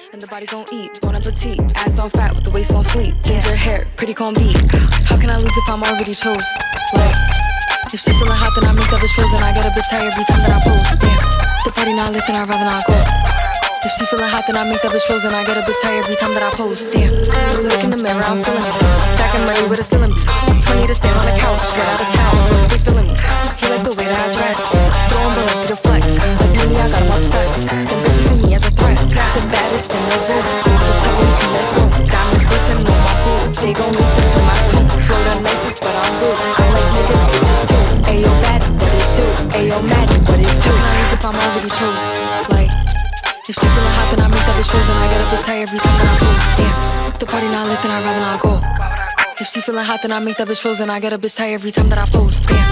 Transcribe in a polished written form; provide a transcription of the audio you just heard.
And the body gon' eat, bon appetit. Ass on fat with the waist on sleep. Ginger hair, pretty con beat. How can I lose if I'm already chose? Like, if she feeling hot, then I make that bitch frozen. I get a bitch tired every time that I post. Damn, the party not lit, then I'd rather not go. If she feeling hot, then I make that bitch frozen. I get a bitch tired every time that I post. Damn, look in the mirror, I'm feeling me. Stacking money with a ceiling beat. 20 to stand on the couch, right out of town. Fuck if they feeling me. He like the way that I dress. Throwing bullets to the flex. Like me, I got him obsessed. Them bitches see me as a threat. The baddest in the room, so tell them to make room. Diamonds glisten on my boot. They gon' listen to my tune. Flow the nicest, but I'm rude. I like niggas, bitches too. Ayo, baddie, what it do? Ayo, Maddie, what it do? How can I lose if I'm already chose? Like, if she feeling hot, then I make that bitch frozen. I get a bitch tired every time that I post. Damn, if the party not lit, then I'd rather not go. If she feeling hot, then I make that bitch frozen. I get a bitch tired every time that I post. Damn.